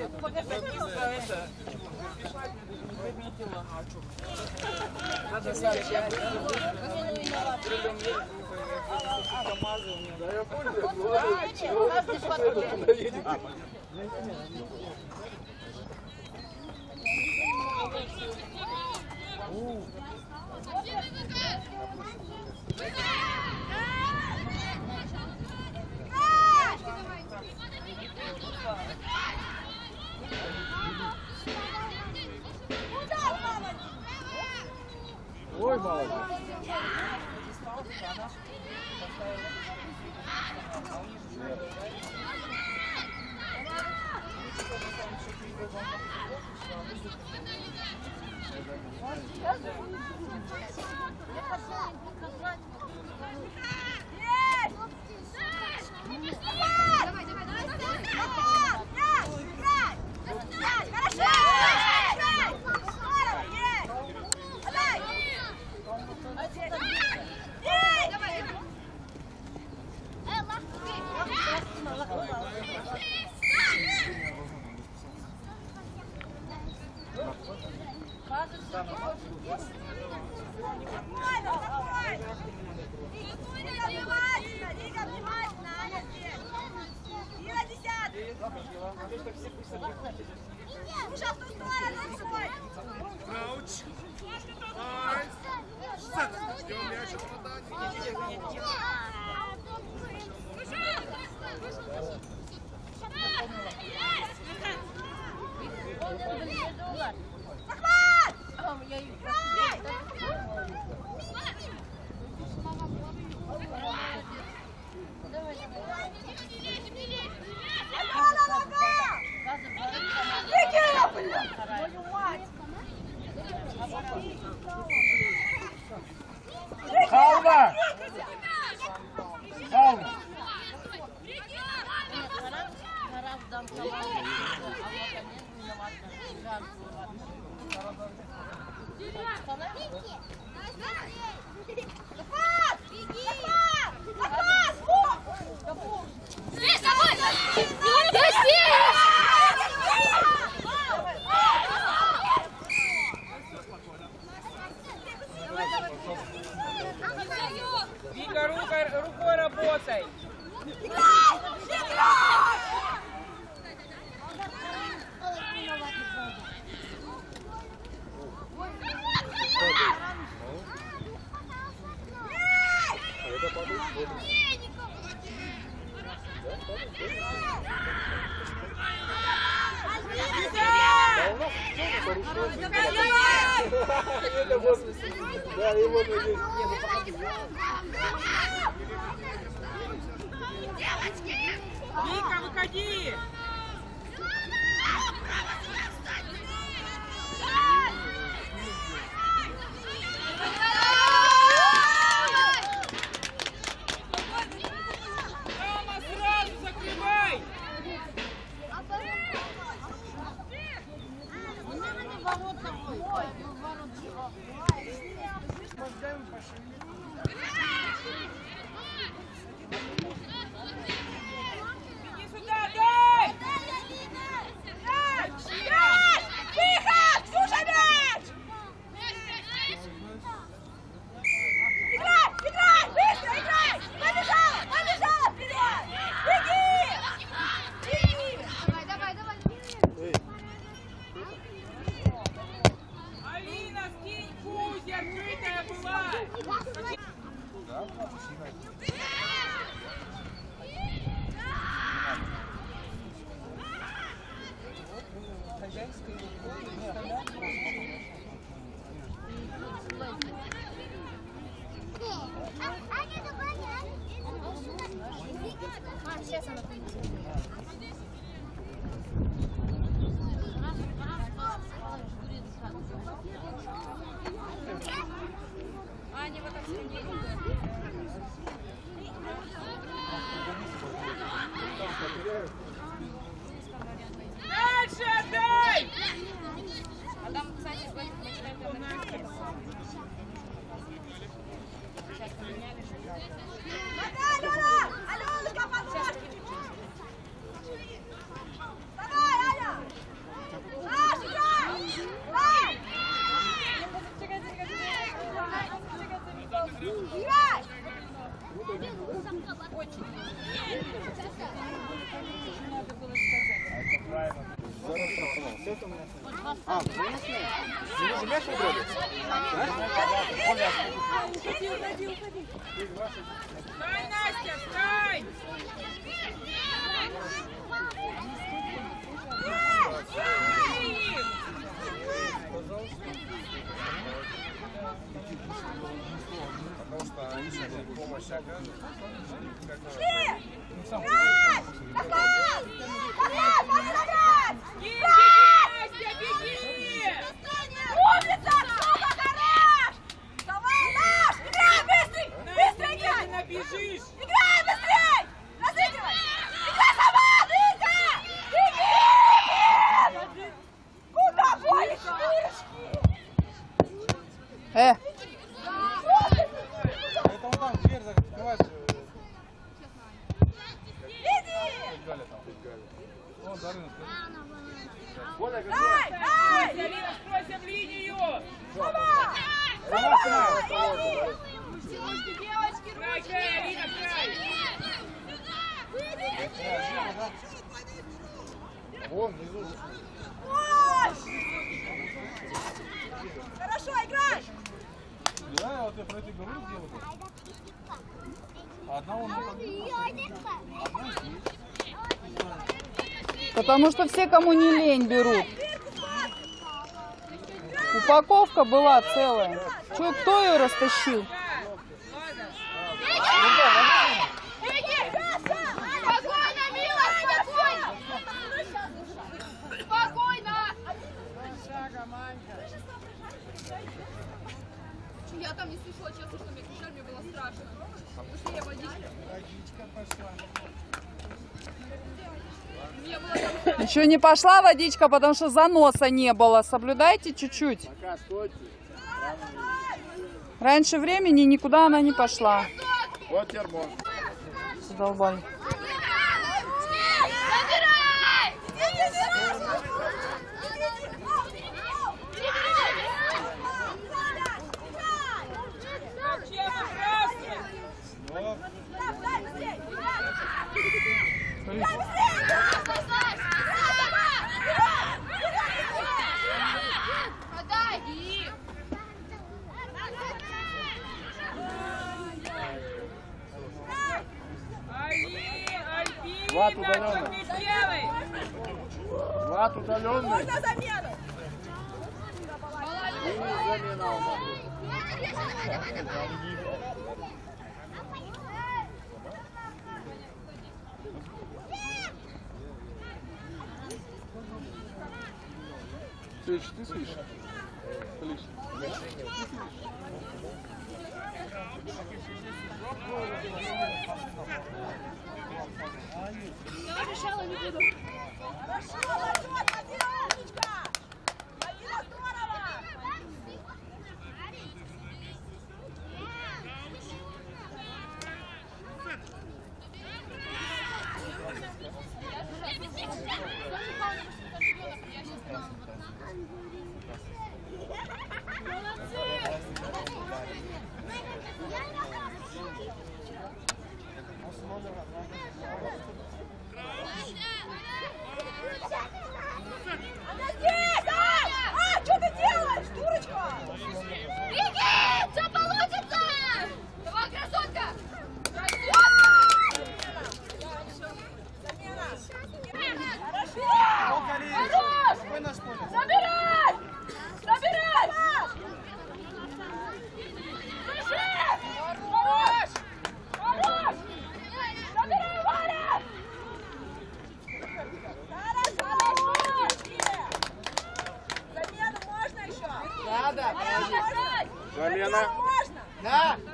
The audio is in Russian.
Надо сообщать. Да, я понял. Ой, молодец. Халва! Халва! Вика, рукой работай! Да, и вот здесь. Вика, выходи! Мама, сразу закрывай! Иди сюда, дай! Выход! Ксюша, мяч! Играй! Быстро играй! Побежала! Вперед! Беги! Алина, скинь Кузи, открытая была! Сейчас она придет. Аня в этом сиденье. Дальше отдай! А, вы же мяч выбрали? Встань, Настя, встань! Потому что они сейчас помощь оказывают. Беги, Настя, беги! Умница! Сука, хорош! Давай, наш! Играй, быстрый! Быстрый играй! Медленно бежишь! Играй быстрей! Разыгрывай! Играй сама! Беги! Беги! Куда гонишь, дурочки? Это он там дверь закрывает. Иди! Галя там. Вон, Дарына. Коля, как Дай! Дай! Алина, стройся в линию! Сама! Край, край, Алина, край! Вон, внизу. Ой! Хорошо, играй! Да, вот я про это говорю, делаю. Одна он Потому что все, кому не лень, берут. Упаковка была целая. Чё, кто ее растащил? Спокойно, милая, спокойно! Спокойно! Я там не слышала, честно, что мне кричали, мне было страшно. Быстрее водичка. Мне было там... Еще не пошла водичка, потому что заноса не было. Соблюдайте чуть-чуть. пока стойте. Раньше времени никуда она не пошла. Вот термос. Задолбали. Зачем выбрасывать? Подай! Влад Альбина, удаленный. что ты делаешь? Влад удаленный. Можно замену! И замена. Ты слышишь? Хорошо, Ларчок, один умничка! Алина, здорово! Она здесь! А, что ты делаешь, дурочка? Беги! Все получится! Давай, красотка! Хорошо! Хорош! Забирай! Забирай! Слыши! Хорош! Хорош! Забирай, Валя! Хорошо! Замену можно еще? Да. Можно? Замена. Можно? Да.